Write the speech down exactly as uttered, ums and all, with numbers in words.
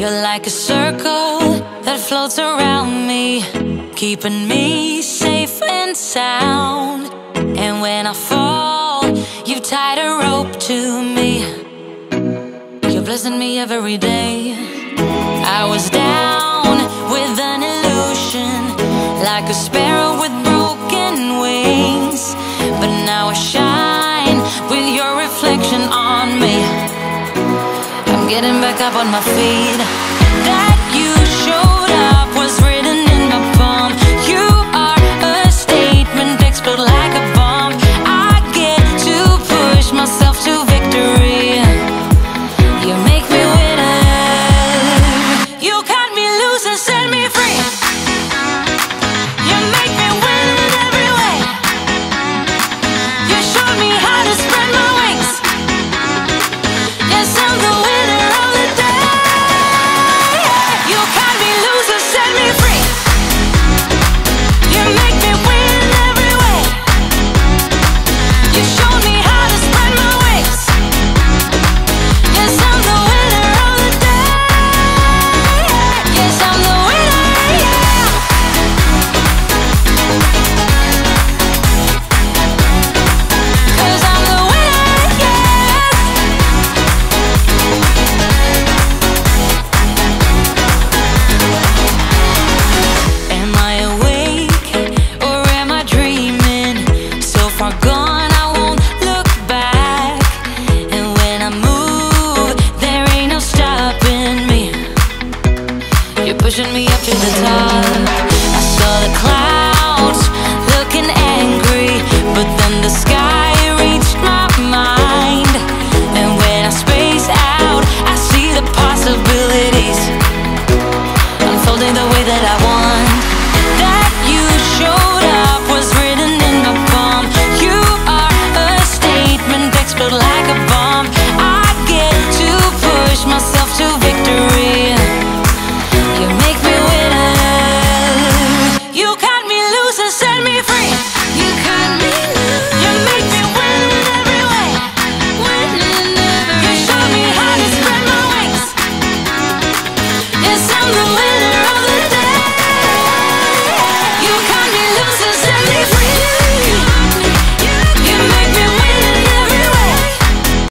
You're like a circle that floats around me, keeping me safe and sound. And when I fall, you tied a rope to me. You're blessing me every day. I was down with an illusion, like a sparrow with broken wings, but now I shine with your reflection on me. I'm getting back up on my feet. That you showed up was written in my palm. You are a statement, explode like a bomb. I get to push myself to victory. You make me winner. You cut me loose and set me free. You make me win in every way. You showed me how to spread my wings. Yes, I'm the winner of the day. You cut me loose and set me free. You make me win in every way. You showed me how to spread my wings. Yes, I'm the winner of the day. Yes, I'm the winner, yeah. 'Cause I'm the winner, yes. Am I awake or am I dreaming? So far gone, I won't look back. And when I move, there ain't no stopping me. You're pushing me up to the top. I saw the clouds looking angry, but then the sky reached my mind. And when I space out, I see the possibilities unfolding the way that I want. That you showed up was written in my palm. You are a statement, explode like a bomb. I get to push myself to victory. You make me winner. You cut me loose and set me free. You cut me loose. You make me win in every way. Win in every way. You showed me how to spread my wings. Yes, I'm the winner.